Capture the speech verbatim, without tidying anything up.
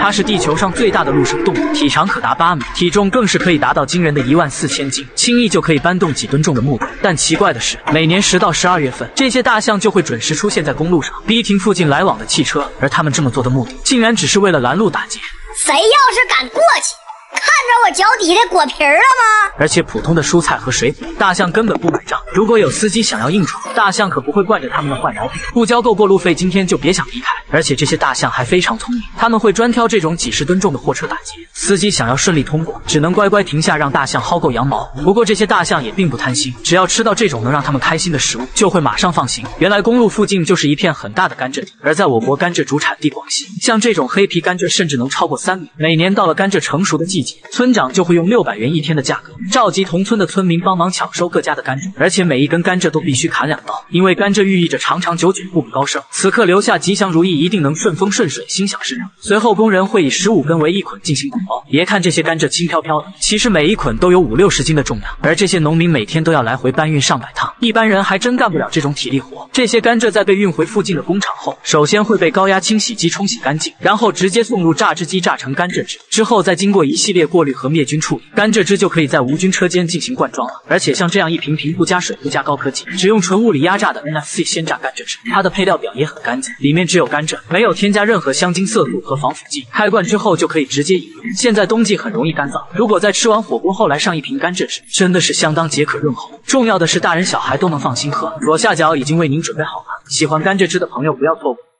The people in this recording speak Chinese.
它是地球上最大的陆生动物，体长可达八米，体重更是可以达到惊人的一万四千斤，轻易就可以搬动几吨重的木头。但奇怪的是，每年十到十二月份，这些大象就会准时出现在公路上，逼停附近来往的汽车。而他们这么做的目的，竟然只是为了拦路打劫。 谁要是敢过去，看着我脚底的果皮儿了吗？ 而且普通的蔬菜和水果，大象根本不买账。如果有司机想要硬闯，大象可不会惯着他们的坏毛病，不交够过路费，今天就别想离开。而且这些大象还非常聪明，他们会专挑这种几十吨重的货车打劫。司机想要顺利通过，只能乖乖停下，让大象薅够羊毛。不过这些大象也并不贪心，只要吃到这种能让他们开心的食物，就会马上放行。原来公路附近就是一片很大的甘蔗地，而在我国甘蔗主产地广西，像这种黑皮甘蔗甚至能超过三米。每年到了甘蔗成熟的季节，村长就会用六百元一天的价格召集同村的村民帮忙抢收各家的甘蔗，而且每一根甘蔗都必须砍两刀，因为甘蔗寓意着长长久久、步步高升。此刻留下吉祥如意，一定能顺风顺水、心想事成。随后工人会以十五根为一捆进行捆包，别看这些甘蔗轻飘飘的，其实每一捆都有五六十斤的重量，而这些农民每天都要来回搬运上百趟，一般人还真干不了这种体力活。这些甘蔗在被运回附近的工厂后，首先会被高压清洗机冲洗干净，然后直接送入榨汁机榨成甘蔗汁，之后再经过一系列过滤和灭菌处理，甘蔗汁就可以在无菌车间进行灌装了。而且像这样一瓶瓶不加水不加高科技，只用纯物理压榨的 N F C 鲜榨甘蔗汁，它的配料表也很干净，里面只有甘蔗，没有添加任何香精、色素和防腐剂。开罐之后就可以直接饮用。现在冬季很容易干燥，如果在吃完火锅后来上一瓶甘蔗汁，真的是相当解渴润喉。重要的是大人小孩都能放心喝。左下角已经为您准备好了，喜欢甘蔗汁的朋友不要错过。